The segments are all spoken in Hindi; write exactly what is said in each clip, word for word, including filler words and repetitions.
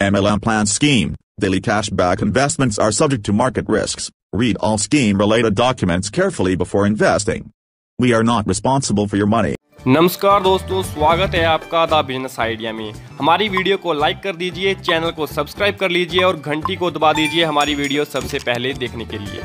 M L M plan scheme. Daily cashback investments are subject to market risks. Read all scheme-related documents carefully before investing. We are not responsible for your money. नमस्कार दोस्तों, स्वागत है आपका द बिजनेस आइडिया में। हमारी वीडियो को लाइक कर दीजिए, चैनल को सब्सक्राइब कर लीजिए और घंटी को दबा दीजिए हमारी वीडियो सबसे पहले देखने के लिए।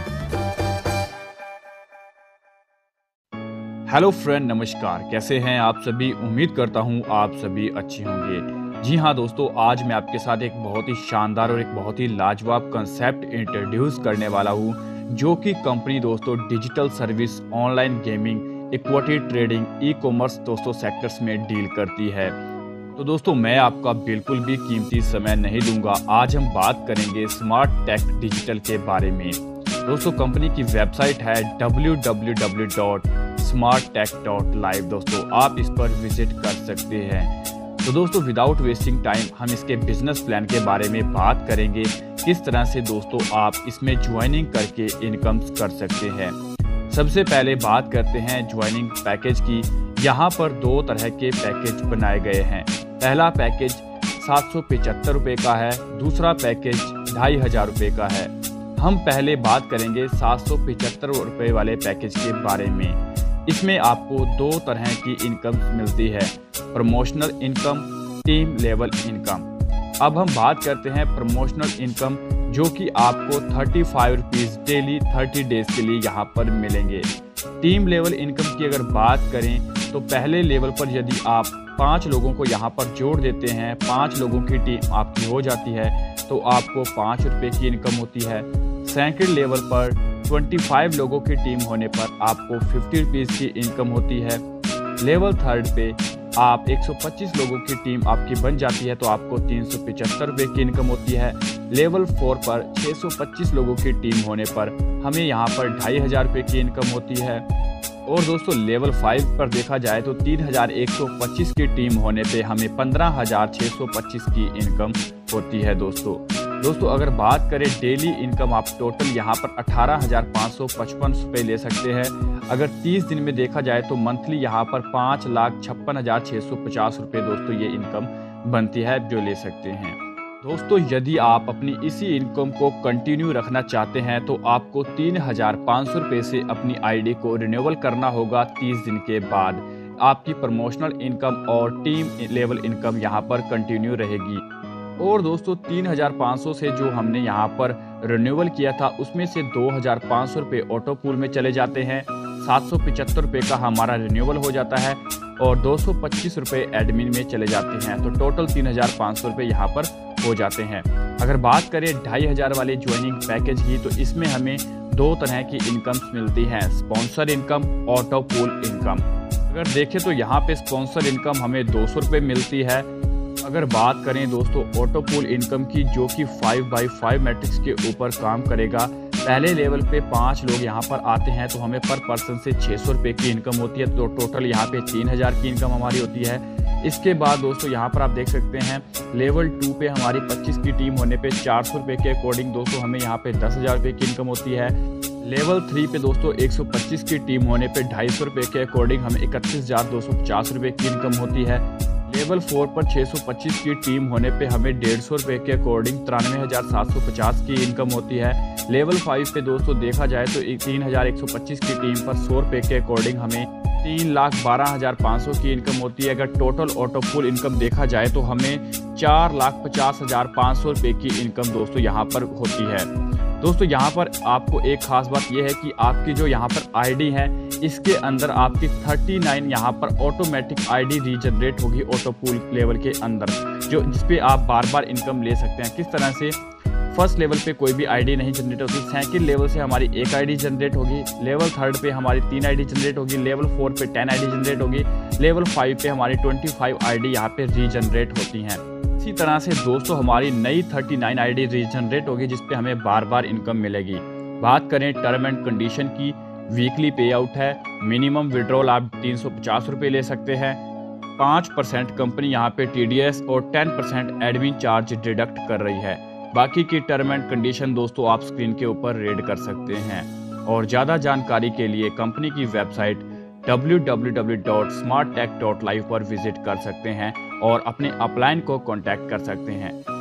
हेलो फ्रेंड, नमस्कार। कैसे हैं आप सभी? उम्मीद करता हूं आप सभी अच्छे होंगे। जी हां दोस्तों, आज मैं आपके साथ एक बहुत ही शानदार और एक बहुत ही लाजवाब कंसेप्ट इंट्रोड्यूस करने वाला हूं, जो कि कंपनी दोस्तों digital service, online gaming, equity trading, e commerce दोस्तों सेक्टर्स में डील करती है। तो दोस्तों मैं आपका बिल्कुल भी कीमती समय नहीं लूंगा। आज हम बात करेंगे स्मार्ट टेक डिजिटल के बारे में। दोस्तों कंपनी की वेबसाइट है W W W dot smart tech dot live. दोस्तों आप इस पर विजिट कर सकते हैं। तो दोस्तों विदाउट वेस्टिंग टाइम हम इसके बिजनेस प्लान के बारे में बात करेंगे, किस तरह से दोस्तों आप इसमें ज्वाइनिंग करके इनकम कर सकते हैं। सबसे पहले बात करते हैं ज्वाइनिंग पैकेज की। यहाँ पर दो तरह के पैकेज बनाए गए हैं। पहला पैकेज सात सौ पचहत्तर रुपये का है, दूसरा पैकेज ढाई हजार रुपये का है। हम पहले बात करेंगे सात सौ पचहत्तर रुपये वाले पैकेज के बारे में। इसमें आपको दो तरह की इनकम मिलती है, promotional income, team level income. अब हम बात करते हैं प्रमोशनल इनकम, जो कि आपको thirty five rupees daily thirty days के लिए यहाँ पर मिलेंगे। टीम लेवल इनकम की अगर बात करें तो पहले लेवल पर यदि आप पाँच लोगों को यहाँ पर जोड़ देते हैं, पाँच लोगों की टीम आपकी हो जाती है, तो आपको पाँच रुपये की इनकम होती है। सेकंड लेवल पर पच्चीस लोगों की टीम होने पर आपको फिफ्टी रुपीज़ की इनकम होती है। लेवल थर्ड पे आप एक सौ पच्चीस लोगों की टीम आपकी बन जाती है तो आपको तीन सौ पचहत्तर रुपये की इनकम होती है। लेवल फोर पर छः सौ पच्चीस लोगों की टीम होने पर हमें यहाँ पर ढाई हज़ार रुपये की इनकम होती है। और दोस्तों लेवल फाइव पर देखा जाए तो तीन हज़ार एक सौ पच्चीस की टीम होने पे हमें पंद्रह हज़ार छः सौ पच्चीस की इनकम होती है। दोस्तों दोस्तों अगर बात करें डेली इनकम, आप टोटल यहाँ पर अठारह हज़ार पाँच सौ पचपन रुपये ले सकते हैं। अगर तीस दिन में देखा जाए तो मंथली यहाँ पर पाँच लाख छप्पन हज़ार छः सौ पचास रुपये दोस्तों ये इनकम बनती है जो ले सकते हैं। दोस्तों यदि आप अपनी इसी इनकम को कंटिन्यू रखना चाहते हैं तो आपको तीन हज़ार पाँच सौ रुपये से अपनी आईडी को रिन्यूअल करना होगा। तीस दिन के बाद आपकी प्रमोशनल इनकम और टीम लेवल इनकम यहाँ पर कंटिन्यू रहेगी। और दोस्तों तीन हज़ार पाँच सौ से जो हमने यहाँ पर रिन्यूअल किया था उसमें से दो हज़ार पाँच सौ रुपये ऑटो पूल में चले जाते हैं, सात सौ पचहत्तर रुपये का हमारा रिन्यूअल हो जाता है और दो सौ पच्चीस रुपये एडमिन में चले जाते हैं। तो टोटल तीन हज़ार पाँच सौ रुपये यहाँ पर हो जाते हैं। अगर बात करें ढाई हज़ार वाले ज्वाइनिंग पैकेज की तो इसमें हमें दो तरह की इनकम मिलती हैं, sponsor income, auto pool income. अगर देखें तो यहाँ पे स्पॉन्सर इनकम हमें दो सौ रुपये मिलती है। अगर बात करें दोस्तों ऑटो पूल इनकम की, जो कि फाइव बाई फाइव मैट्रिक्स के ऊपर काम करेगा, पहले लेवल पे पाँच लोग यहाँ पर आते हैं तो हमें पर पर्सन से छः सौ रुपये की इनकम होती है। तो टोटल यहाँ पे तीन हज़ार की इनकम हमारी होती है। इसके बाद दोस्तों यहाँ पर आप देख सकते हैं लेवल टू पे हमारी पच्चीस की टीम होने पे चार सौ रुपये के अकॉर्डिंग दोस्तों हमें यहाँ पे दस हज़ार रुपये की इनकम होती है। लेवल थ्री पे दोस्तों एक सौ पच्चीस की टीम होने पे ढाई सौ रुपये के अकॉर्डिंग हमें इकतीस हज़ार दो सौ पचास रुपये की इनकम होती है। लेवल फोर पर छः सौ पच्चीस की टीम होने पे हमें डेढ़ सौ रुपये के अकॉर्डिंग तिरानवे हज़ार सात सौ पचास की इनकम होती है। लेवल फाइव पे दोस्तों देखा जाए तो तीन हज़ार एक सौ पच्चीस की टीम पर सौ रुपये के अकॉर्डिंग हमें तीन लाख बारह हज़ार पाँच सौ की इनकम होती है। अगर टोटल ऑटो पूल इनकम देखा जाए तो हमें चार लाख पचास हज़ार पाँच सौ रुपये की इनकम दोस्तों यहाँ पर होती है। दोस्तों यहाँ पर आपको एक खास बात यह है कि आपकी जो यहाँ पर आईडी है इसके अंदर आपकी उनतीस यहाँ पर ऑटोमेटिक आईडी रीजनरेट होगी ऑटो पूल लेवल के अंदर, जो जिसपे आप बार बार इनकम ले सकते हैं। किस तरह से? फर्स्ट लेवल पे कोई भी आईडी नहीं जनरेट होती, सेकंड लेवल से हमारी एक आईडी जनरेट होगी, लेवल थर्ड पे हमारी तीन आईडी जनरेट होगी, लेवल फोर पे टेन आईडी जनरेट होगी, लेवल फाइव पे हमारी पच्चीस आईडी यहाँ पे रीजनरेट होती हैं। इसी तरह से दोस्तों हमारी नई उनतीस आईडी रीजनरेट होगी जिसपे हमें बार बार इनकम मिलेगी। बात करें टर्म एंड कंडीशन की, वीकली पे आउट है, मिनिमम विड्रॉल आप तीन सौ पचास रुपये ले सकते हैं, पाँच परसेंट कंपनी यहाँ पे टीडीएस और ten percent admin charge deduct कर रही है। बाकी की टर्म एंड कंडीशन दोस्तों आप स्क्रीन के ऊपर रीड कर सकते हैं। और ज़्यादा जानकारी के लिए कंपनी की website W W W dot smart tech dot live पर विजिट कर सकते हैं और अपने अपलाइन को कांटेक्ट कर सकते हैं।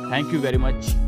Thank you very much.